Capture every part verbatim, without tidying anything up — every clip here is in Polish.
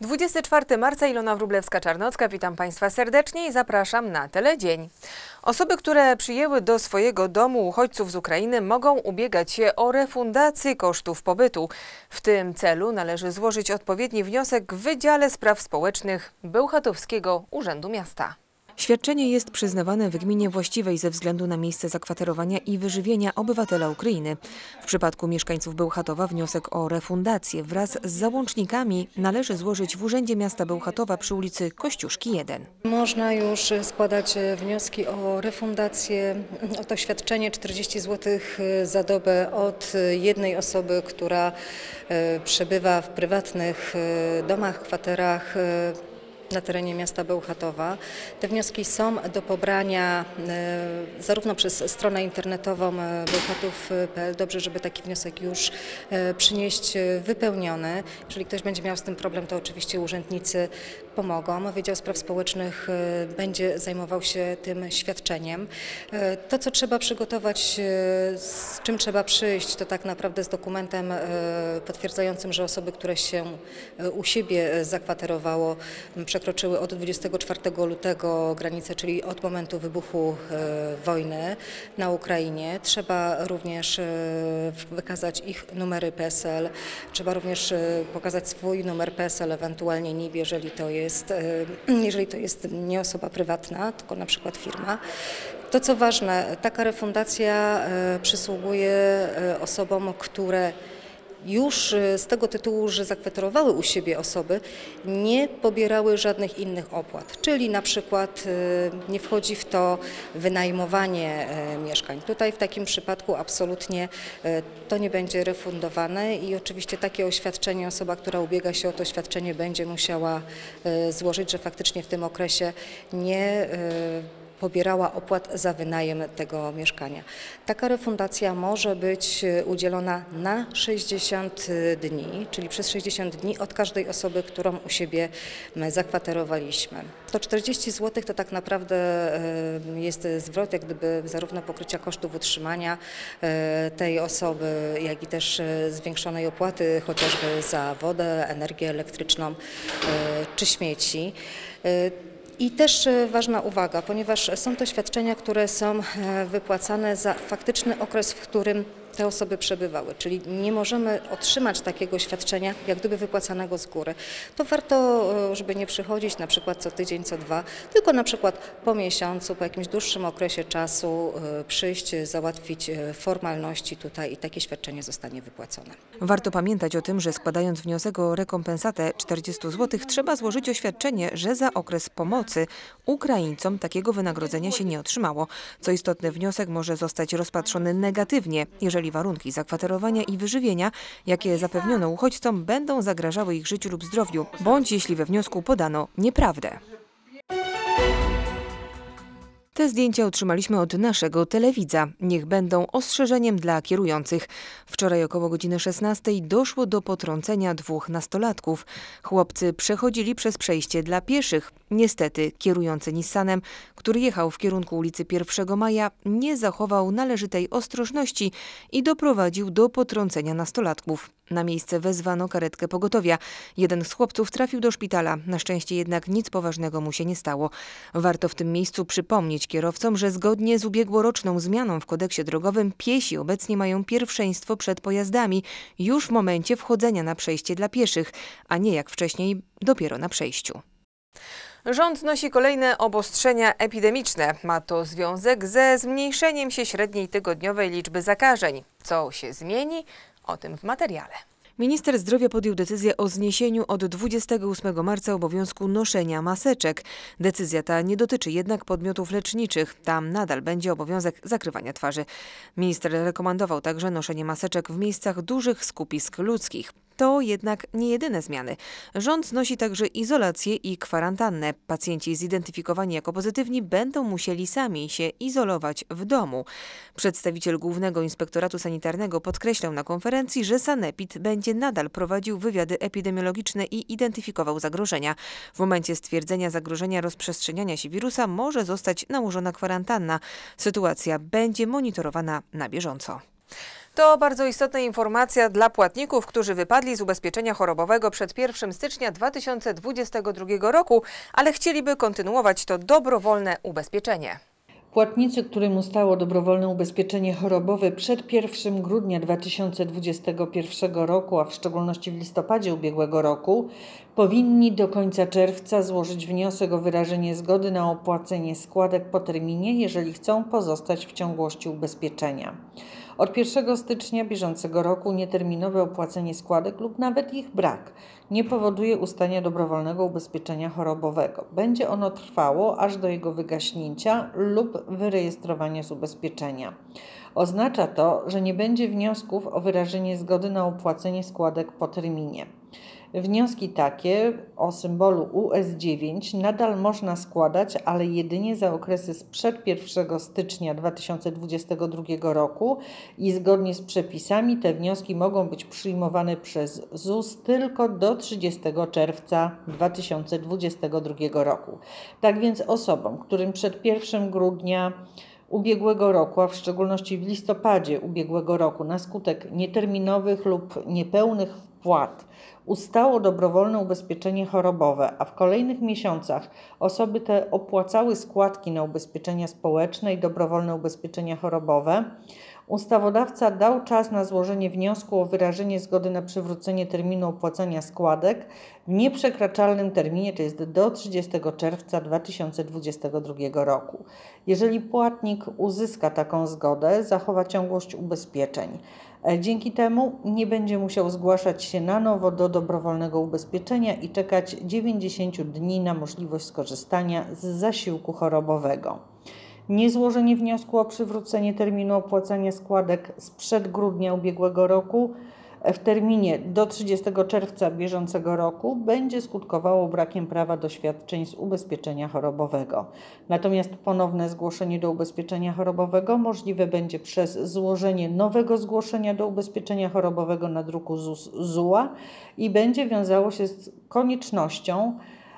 dwudziestego czwartego marca, Ilona Wróblewska-Czarnocka, witam Państwa serdecznie i zapraszam na Teledzień. Osoby, które przyjęły do swojego domu uchodźców z Ukrainy, mogą ubiegać się o refundację kosztów pobytu. W tym celu należy złożyć odpowiedni wniosek w Wydziale Spraw Społecznych Bełchatowskiego Urzędu Miasta. Świadczenie jest przyznawane w gminie właściwej ze względu na miejsce zakwaterowania i wyżywienia obywatela Ukrainy. W przypadku mieszkańców Bełchatowa wniosek o refundację wraz z załącznikami należy złożyć w Urzędzie Miasta Bełchatowa przy ulicy Kościuszki jeden. Można już składać wnioski o refundację, o to świadczenie czterdzieści złotych za dobę od jednej osoby, która przebywa w prywatnych domach, kwaterach na terenie miasta Bełchatowa. Te wnioski są do pobrania e, zarówno przez stronę internetową bełchatów kropka p l. Dobrze, żeby taki wniosek już e, przynieść wypełniony. Jeżeli ktoś będzie miał z tym problem, to oczywiście urzędnicy pomogą. Wydział Spraw Społecznych e, będzie zajmował się tym świadczeniem. E, to, co trzeba przygotować, e, z czym trzeba przyjść, to tak naprawdę z dokumentem e, potwierdzającym, że osoby, które się e, u siebie zakwaterowało, przekroczyły od dwudziestego czwartego lutego granicę, czyli od momentu wybuchu e, wojny na Ukrainie. Trzeba również e, wykazać ich numery P E S E L. Trzeba również e, pokazać swój numer P E S E L, ewentualnie N I B, jeżeli to jest, e, jeżeli to jest nie osoba prywatna, tylko na przykład firma. To, co ważne, taka refundacja e, przysługuje e, osobom, które już z tego tytułu, że zakwaterowały u siebie osoby, nie pobierały żadnych innych opłat, czyli na przykład nie wchodzi w to wynajmowanie mieszkań. Tutaj w takim przypadku absolutnie to nie będzie refundowane i oczywiście takie oświadczenie osoba, która ubiega się o to świadczenie, będzie musiała złożyć, że faktycznie w tym okresie nie pobierała opłat za wynajem tego mieszkania. Taka refundacja może być udzielona na sześćdziesiąt dni, czyli przez sześćdziesiąt dni od każdej osoby, którą u siebie zakwaterowaliśmy. To czterdzieści złotych to tak naprawdę jest zwrot jak gdyby zarówno pokrycia kosztów utrzymania tej osoby, jak i też zwiększonej opłaty chociażby za wodę, energię elektryczną czy śmieci. I też ważna uwaga, ponieważ są to świadczenia, które są wypłacane za faktyczny okres, w którym te osoby przebywały, czyli nie możemy otrzymać takiego świadczenia, jak gdyby wypłacanego z góry. To warto, żeby nie przychodzić na przykład co tydzień, co dwa, tylko na przykład po miesiącu, po jakimś dłuższym okresie czasu przyjść, załatwić formalności tutaj i takie świadczenie zostanie wypłacone. Warto pamiętać o tym, że składając wniosek o rekompensatę czterdzieści złotych trzeba złożyć oświadczenie, że za okres pomocy Ukraińcom takiego wynagrodzenia się nie otrzymało. Co istotne, wniosek może zostać rozpatrzony negatywnie, jeżeli warunki zakwaterowania i wyżywienia, jakie zapewniono uchodźcom, będą zagrażały ich życiu lub zdrowiu, bądź jeśli we wniosku podano nieprawdę. Te zdjęcia otrzymaliśmy od naszego telewidza. Niech będą ostrzeżeniem dla kierujących. Wczoraj około godziny szesnastej doszło do potrącenia dwóch nastolatków. Chłopcy przechodzili przez przejście dla pieszych. Niestety kierujący Nissanem, który jechał w kierunku ulicy pierwszego maja, nie zachował należytej ostrożności i doprowadził do potrącenia nastolatków. Na miejsce wezwano karetkę pogotowia. Jeden z chłopców trafił do szpitala. Na szczęście jednak nic poważnego mu się nie stało. Warto w tym miejscu przypomnieć kierowcom, że zgodnie z ubiegłoroczną zmianą w kodeksie drogowym piesi obecnie mają pierwszeństwo przed pojazdami już w momencie wchodzenia na przejście dla pieszych, a nie jak wcześniej dopiero na przejściu. Rząd nosi kolejne obostrzenia epidemiczne. Ma to związek ze zmniejszeniem się średniej tygodniowej liczby zakażeń. Co się zmieni? O tym w materiale. Minister zdrowia podjął decyzję o zniesieniu od dwudziestego ósmego marca obowiązku noszenia maseczek. Decyzja ta nie dotyczy jednak podmiotów leczniczych. Tam nadal będzie obowiązek zakrywania twarzy. Minister rekomendował także noszenie maseczek w miejscach dużych skupisk ludzkich. To jednak nie jedyne zmiany. Rząd znosi także izolację i kwarantannę. Pacjenci zidentyfikowani jako pozytywni będą musieli sami się izolować w domu. Przedstawiciel Głównego Inspektoratu Sanitarnego podkreślał na konferencji, że sanepid będzie nadal prowadził wywiady epidemiologiczne i identyfikował zagrożenia. W momencie stwierdzenia zagrożenia rozprzestrzeniania się wirusa może zostać nałożona kwarantanna. Sytuacja będzie monitorowana na bieżąco. To bardzo istotna informacja dla płatników, którzy wypadli z ubezpieczenia chorobowego przed pierwszego stycznia dwa tysiące dwudziestego drugiego roku, ale chcieliby kontynuować to dobrowolne ubezpieczenie. Płatnicy, którym ustało dobrowolne ubezpieczenie chorobowe przed pierwszego grudnia dwa tysiące dwudziestego pierwszego roku, a w szczególności w listopadzie ubiegłego roku, powinni do końca czerwca złożyć wniosek o wyrażenie zgody na opłacenie składek po terminie, jeżeli chcą pozostać w ciągłości ubezpieczenia. Od pierwszego stycznia bieżącego roku nieterminowe opłacenie składek lub nawet ich brak nie powoduje ustania dobrowolnego ubezpieczenia chorobowego. Będzie ono trwało aż do jego wygaśnięcia lub wyrejestrowania z ubezpieczenia. Oznacza to, że nie będzie wniosków o wyrażenie zgody na opłacenie składek po terminie. Wnioski takie o symbolu U S dziewięć nadal można składać, ale jedynie za okresy sprzed pierwszego stycznia dwa tysiące dwudziestego drugiego roku i zgodnie z przepisami te wnioski mogą być przyjmowane przez Z U S tylko do trzydziestego czerwca dwa tysiące dwudziestego drugiego roku. Tak więc osobom, którym przed pierwszego grudnia ubiegłego roku, a w szczególności w listopadzie ubiegłego roku na skutek nieterminowych lub niepełnych wpłat ustało dobrowolne ubezpieczenie chorobowe, a w kolejnych miesiącach osoby te opłacały składki na ubezpieczenia społeczne i dobrowolne ubezpieczenia chorobowe, ustawodawca dał czas na złożenie wniosku o wyrażenie zgody na przywrócenie terminu opłacania składek w nieprzekraczalnym terminie, to jest do trzydziestego czerwca dwa tysiące dwudziestego drugiego roku. Jeżeli płatnik uzyska taką zgodę, zachowa ciągłość ubezpieczeń. Dzięki temu nie będzie musiał zgłaszać się na nowo do dobrowolnego ubezpieczenia i czekać dziewięćdziesiąt dni na możliwość skorzystania z zasiłku chorobowego. Niezłożenie wniosku o przywrócenie terminu opłacania składek sprzed grudnia ubiegłego roku w terminie do trzydziestego czerwca bieżącego roku będzie skutkowało brakiem prawa do świadczeń z ubezpieczenia chorobowego. Natomiast ponowne zgłoszenie do ubezpieczenia chorobowego możliwe będzie przez złożenie nowego zgłoszenia do ubezpieczenia chorobowego na druku Z U A i będzie wiązało się z koniecznością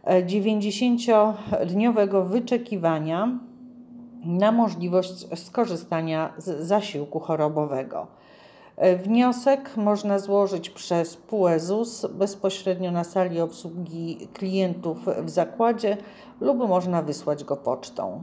dziewięćdziesięciodniowego wyczekiwania na możliwość skorzystania z zasiłku chorobowego. Wniosek można złożyć przez P U E Z U S bezpośrednio na sali obsługi klientów w zakładzie lub można wysłać go pocztą.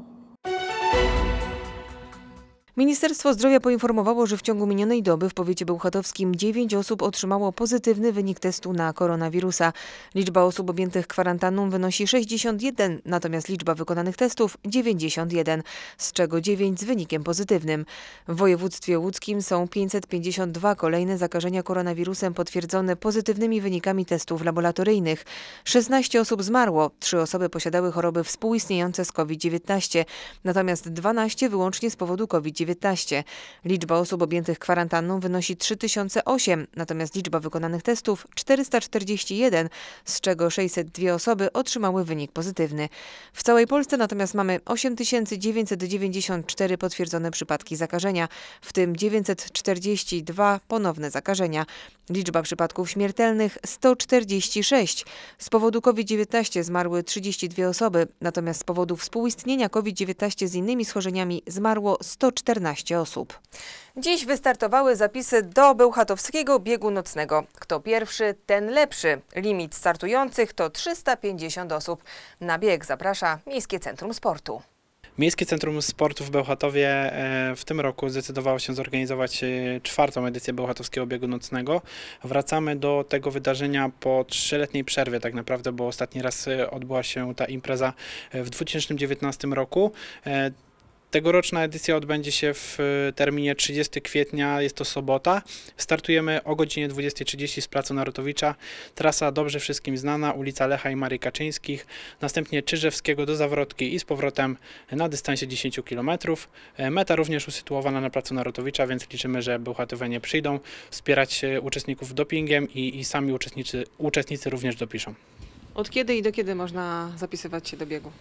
Ministerstwo Zdrowia poinformowało, że w ciągu minionej doby w powiecie bełchatowskim dziewięć osób otrzymało pozytywny wynik testu na koronawirusa. Liczba osób objętych kwarantanną wynosi sześćdziesiąt jeden, natomiast liczba wykonanych testów dziewięćdziesiąt jeden, z czego dziewięć z wynikiem pozytywnym. W województwie łódzkim są pięćset pięćdziesiąt dwa kolejne zakażenia koronawirusem potwierdzone pozytywnymi wynikami testów laboratoryjnych. szesnaście osób zmarło, trzy osoby posiadały choroby współistniejące z COVID dziewiętnaście, natomiast dwanaście wyłącznie z powodu COVID dziewiętnaście. Liczba osób objętych kwarantanną wynosi trzy tysiące osiem, natomiast liczba wykonanych testów czterysta czterdzieści jeden, z czego sześćset dwie osoby otrzymały wynik pozytywny. W całej Polsce natomiast mamy osiem tysięcy dziewięćset dziewięćdziesiąt cztery potwierdzone przypadki zakażenia, w tym dziewięćset czterdzieści dwa ponowne zakażenia. Liczba przypadków śmiertelnych sto czterdzieści sześć. Z powodu COVID dziewiętnaście zmarły trzydzieści dwie osoby, natomiast z powodu współistnienia COVID dziewiętnaście z innymi schorzeniami zmarło sto czternaście osób. Dziś wystartowały zapisy do bełchatowskiego biegu nocnego. Kto pierwszy, ten lepszy. Limit startujących to trzysta pięćdziesiąt osób. Na bieg zaprasza Miejskie Centrum Sportu. Miejskie Centrum Sportu w Bełchatowie w tym roku zdecydowało się zorganizować czwartą edycję Bełchatowskiego Biegu Nocnego. Wracamy do tego wydarzenia po trzyletniej przerwie tak naprawdę, bo ostatni raz odbyła się ta impreza w dwa tysiące dziewiętnastym roku. Tegoroczna edycja odbędzie się w terminie trzydziestego kwietnia, jest to sobota. Startujemy o godzinie dwudziestej trzydzieści z Placu Narutowicza. Trasa dobrze wszystkim znana, ulica Lecha i Marii Kaczyńskich. Następnie Czyżewskiego do Zawrotki i z powrotem na dystansie dziesięć kilometrów. Meta również usytuowana na Placu Narutowicza, więc liczymy, że bełchatowianie przyjdą wspierać uczestników dopingiem i, i sami uczestnicy, uczestnicy również dopiszą. Od kiedy i do kiedy można zapisywać się do biegu?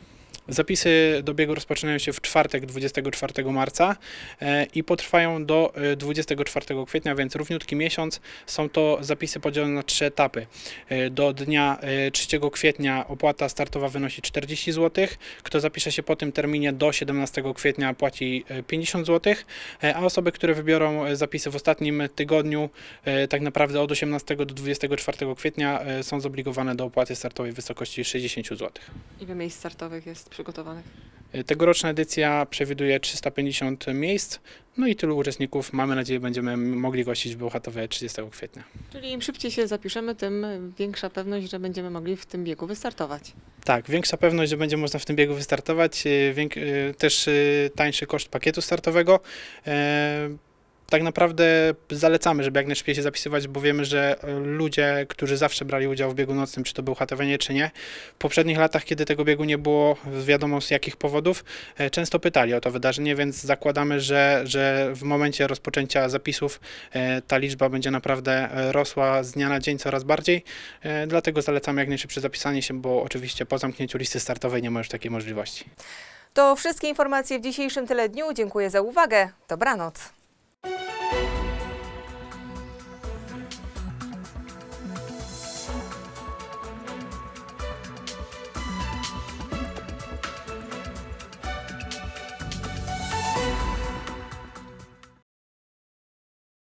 Zapisy do biegu rozpoczynają się w czwartek, dwudziestego czwartego marca i potrwają do dwudziestego czwartego kwietnia, więc równiutki miesiąc. Są to zapisy podzielone na trzy etapy. Do dnia trzeciego kwietnia opłata startowa wynosi czterdzieści złotych. Kto zapisze się po tym terminie do siedemnastego kwietnia płaci pięćdziesiąt złotych, a osoby, które wybiorą zapisy w ostatnim tygodniu, tak naprawdę od osiemnastego do dwudziestego czwartego kwietnia są zobligowane do opłaty startowej w wysokości sześćdziesiąt złotych. Ile miejsc startowych jest przygotowanych? Tegoroczna edycja przewiduje trzysta pięćdziesiąt miejsc, no i tylu uczestników, mamy nadzieję, będziemy mogli gościć w Bełchatowie trzydziestego kwietnia. Czyli im szybciej się zapiszemy, tym większa pewność, że będziemy mogli w tym biegu wystartować. Tak, większa pewność, że będzie można w tym biegu wystartować, też tańszy koszt pakietu startowego. Tak naprawdę zalecamy, żeby jak najszybciej się zapisywać, bo wiemy, że ludzie, którzy zawsze brali udział w biegu nocnym, czy to Bełchatowianie, czy nie, w poprzednich latach, kiedy tego biegu nie było, wiadomo z jakich powodów, często pytali o to wydarzenie, więc zakładamy, że, że w momencie rozpoczęcia zapisów ta liczba będzie naprawdę rosła z dnia na dzień coraz bardziej. Dlatego zalecamy jak najszybsze zapisanie się, bo oczywiście po zamknięciu listy startowej nie ma już takiej możliwości. To wszystkie informacje w dzisiejszym Teledniu. Dziękuję za uwagę. Dobranoc.